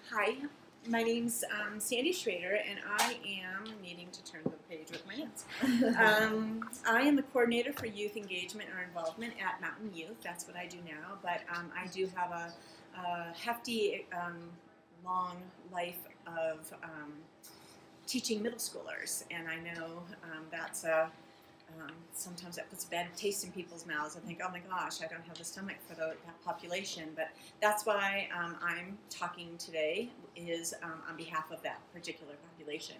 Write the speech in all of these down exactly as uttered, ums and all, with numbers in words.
Hi, my name's um, Sandy Schroeder, and I am needing to turn the page with my hands. Um, I am the coordinator for youth engagement or involvement at Mountain Youth. That's what I do now, but um, I do have a, a hefty, um, long life of um, teaching middle schoolers, and I know um, that's a Um, sometimes that puts a bad taste in people's mouths. I think, oh my gosh, I don't have the stomach for the, that population. But that's why um, I'm talking today is um, on behalf of that particular population.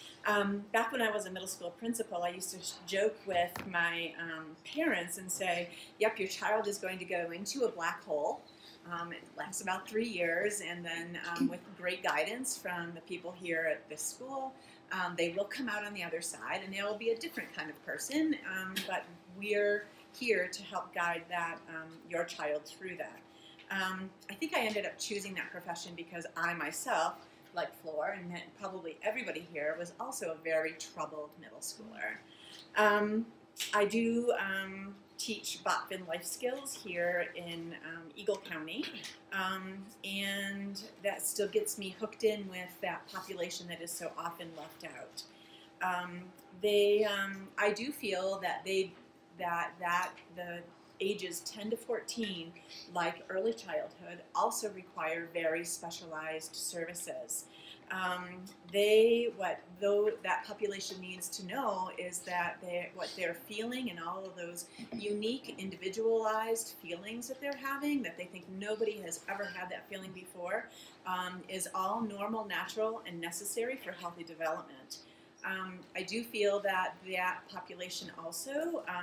Um, back when I was a middle school principal, I used to joke with my um, parents and say, yep, your child is going to go into a black hole. Um, it lasts about three years, and then um, with great guidance from the people here at this school, um, they will come out on the other side, and they will be a different kind of person, um, but we're here to help guide that, um, your child through that. Um, I think I ended up choosing that profession because I myself, like Floor, and probably everybody here, was also a very troubled middle schooler. Um, I do um, teach Botfin life skills here in um, Eagle County, um, and that still gets me hooked in with that population that is so often left out. Um, they, um, I do feel that they, that that the ages ten to fourteen, like early childhood, also require very specialized services. Um, they, what though that population needs to know is that they, what they're feeling and all of those unique, individualized feelings that they're having, that they think nobody has ever had that feeling before, um, is all normal, natural, and necessary for healthy development. Um, I do feel that that population also um,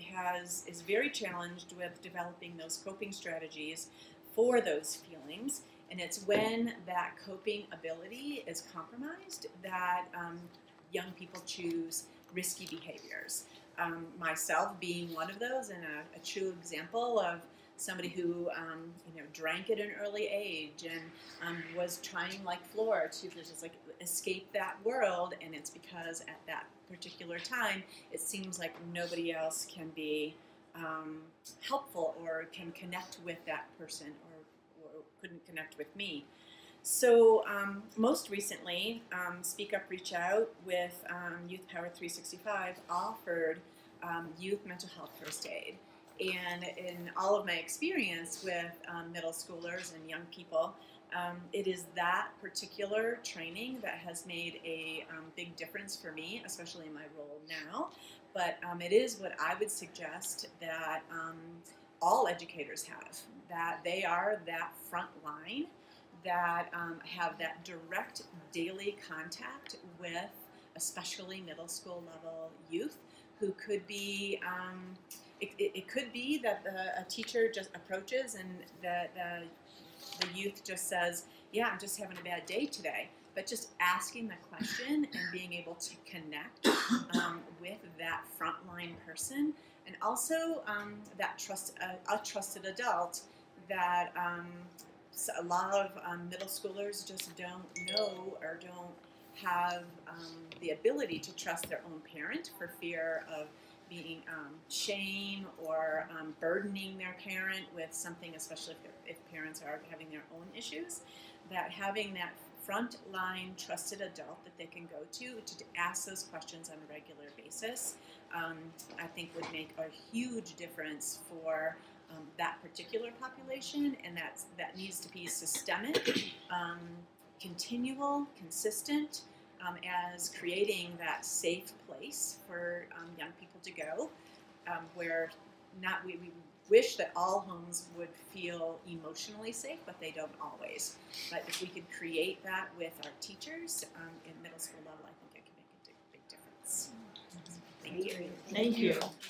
has is very challenged with developing those coping strategies for those feelings. And it's when that coping ability is compromised that um, young people choose risky behaviors. Um, myself being one of those, and a, a true example of somebody who um, you know drank at an early age and um, was trying, like Floor, to just like escape that world. And it's because at that particular time, it seems like nobody else can be um, helpful or can connect with that person, or couldn't connect with me. So um, most recently, um, Speak Up, Reach Out with um, Youth Power three sixty-five offered um, youth mental health first aid. And in all of my experience with um, middle schoolers and young people, um, it is that particular training that has made a um, big difference for me, especially in my role now. But um, it is what I would suggest that um, all educators have, that they are that front line, that um, have that direct daily contact with especially middle school level youth who could be, um, it, it, it could be that the, a teacher just approaches and the, the, the youth just says, yeah, I'm just having a bad day today. But just asking the question and being able to connect um, with that frontline person, and also um, that trust, uh, a trusted adult that um, a lot of um, middle schoolers just don't know or don't have um, the ability to trust their own parent for fear of being um, shame or um, burdening their parent with something, especially if, if parents are having their own issues. That having that frontline trusted adult that they can go to to ask those questions on a regular basis, um, I think would make a huge difference for um, that particular population, and that's, that needs to be systemic, um, continual, consistent, um, as creating that safe place for um, young people to go, um, where not we, we wish that all homes would feel emotionally safe, but they don't always. But if we could create that with our teachers um, in middle school level, I think it can make a big difference. Thank you. Thank you.